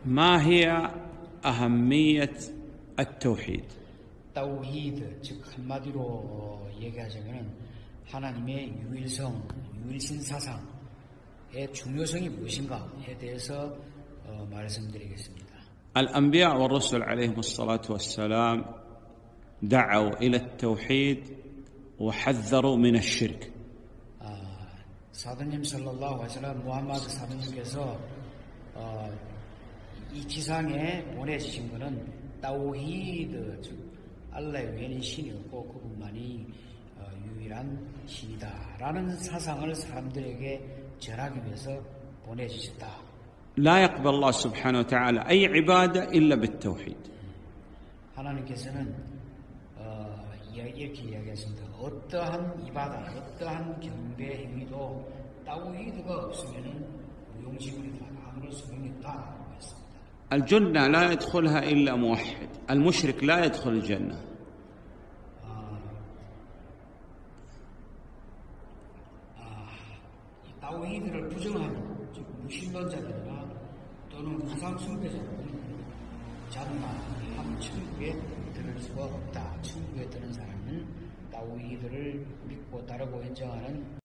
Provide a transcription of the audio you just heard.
ما هي أهمية التوحيد؟ 타우히드, 즉 한마디로 얘기하자면 하나님의 유일성, 유일신 사상의 중요성이 무엇인가에 대해서 말씀드리겠습니다. الأنبياء والرسل عليهم الصلاة والسلام دعوا إلى التوحيد وحذروا من الشرك. 사도님 살랄라후 알aihi wasallam 무함마드 사도님께서 이 지상에 보내주신 것은 타우히드, 즉 알라의 외에는 신이 없고 그분만이 유일한 신이다라는 사상을 사람들에게 전하기 위해서 보내주셨다. لا يقبل الله سبحانه وتعالى أي عبادة إلا بالتوحيد. 하나님께서는 이렇게 이야기했습니다. 어떠한 이바다, 어떠한 경배 행위도 타우히드가 없으면은 무용지물이다, 아무런 소용이 없다라고 했습니다. الجنة لا يدخلها إلا موحد، المشرك لا يدخل الجنة. 이 타우히드를 부정하는, 즉 무신론자들이나 또는 우상 숭배자들은 자만 천국에 들을 수가 없다. 천국에 드는 사람은 타우히드를 믿고 따르고 인정하는